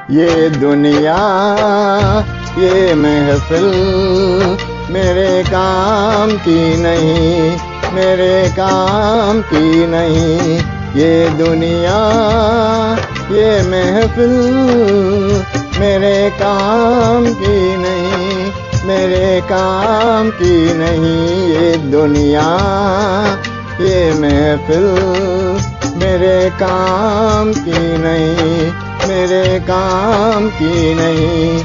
ये दुनिया ये महफिल मेरे काम की नहीं, मेरे काम की नहीं। ये दुनिया ये महफिल मेरे काम की नहीं, मेरे काम की नहीं। ये दुनिया ये महफिल मेरे काम की नहीं, मेरे काम की नहीं।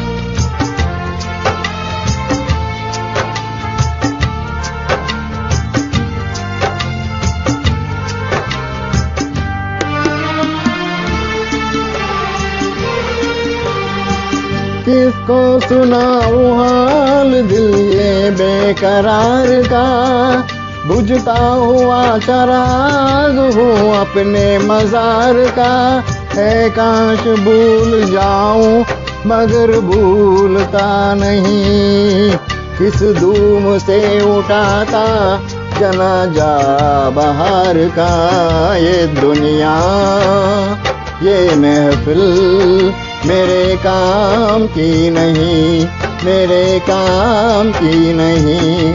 किसको सुनाऊं हाल दिल ये बेकरार का, बुझता हुआ चराग हूँ अपने मजार का। है काश भूल जाऊं मगर भूलता नहीं, किस धूम से उठाता जनाजा बहार का। ये दुनिया ये महफिल मेरे काम की नहीं, मेरे काम की नहीं।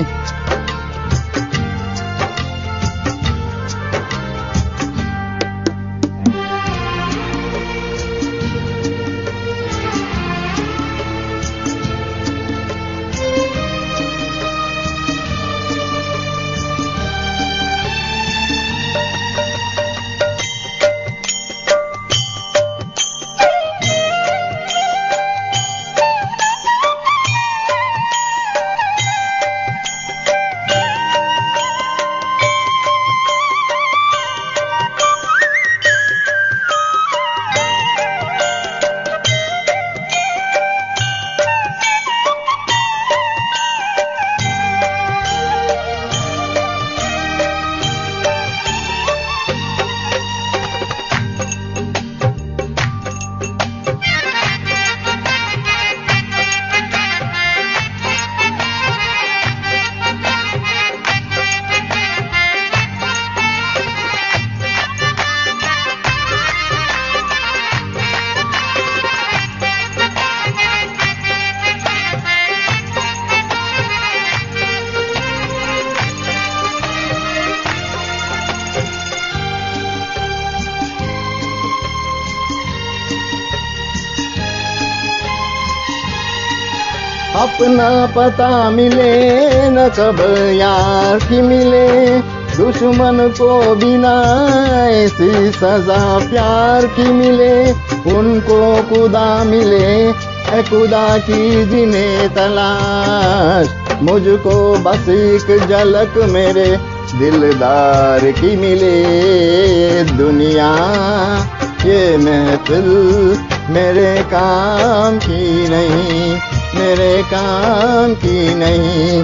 अपना पता मिले न कब यार की मिले, दुश्मन को बिना ऐसी सजा प्यार की मिले। उनको खुदा मिले है खुदा की जिन्हें तलाश, मुझको बस एक झलक मेरे दिलदार की मिले। दुनिया ये महफिल मेरे काम की नहीं, मेरे काम की नहीं।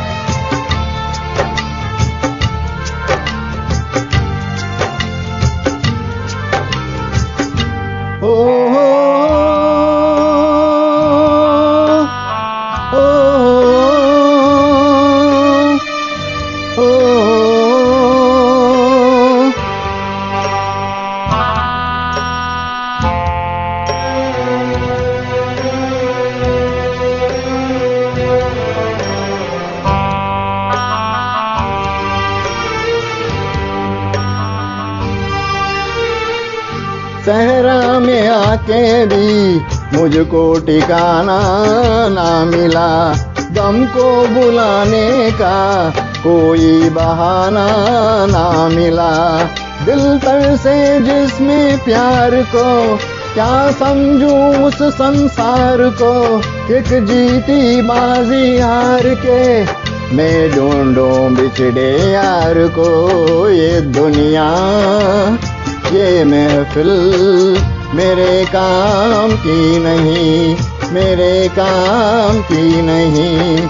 ओ हो ओ ओ सहरा में आके भी मुझको ठिकाना ना मिला, गम को बुलाने का कोई बहाना ना मिला। दिल तर से जिसमें प्यार को क्या समझूं उस संसार को, एक जीती बाजी हार के मैं ढूंढूं बिछड़े यार को। ये दुनिया ये महफिल मेरे काम की नहीं, मेरे काम की नहीं।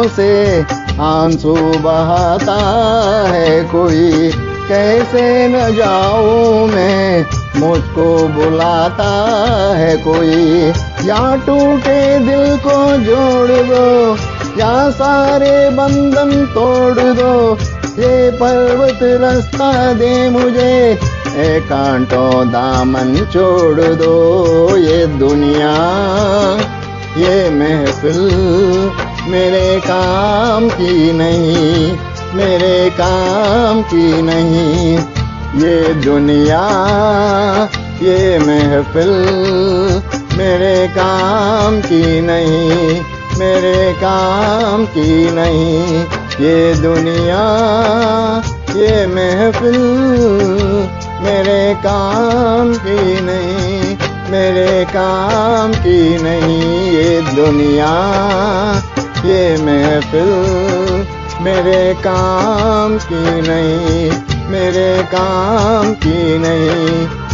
से आंसू बहाता है कोई, कैसे न जाऊं मैं, मुझको बुलाता है कोई। या टूटे दिल को जोड़ दो, या सारे बंधन तोड़ दो, ये पर्वत रास्ता दे मुझे, ए कांटों दामन छोड़ दो। ये दुनिया ये महफिल मेरे काम की नहीं, मेरे काम की नहीं। ये दुनिया ये महफिल मेरे काम की नहीं, मेरे काम की नहीं। ये दुनिया ये महफिल मेरे काम की नहीं, मेरे काम की नहीं। ये दुनिया ये महफिल मेरे काम की नहीं, मेरे काम की नहीं।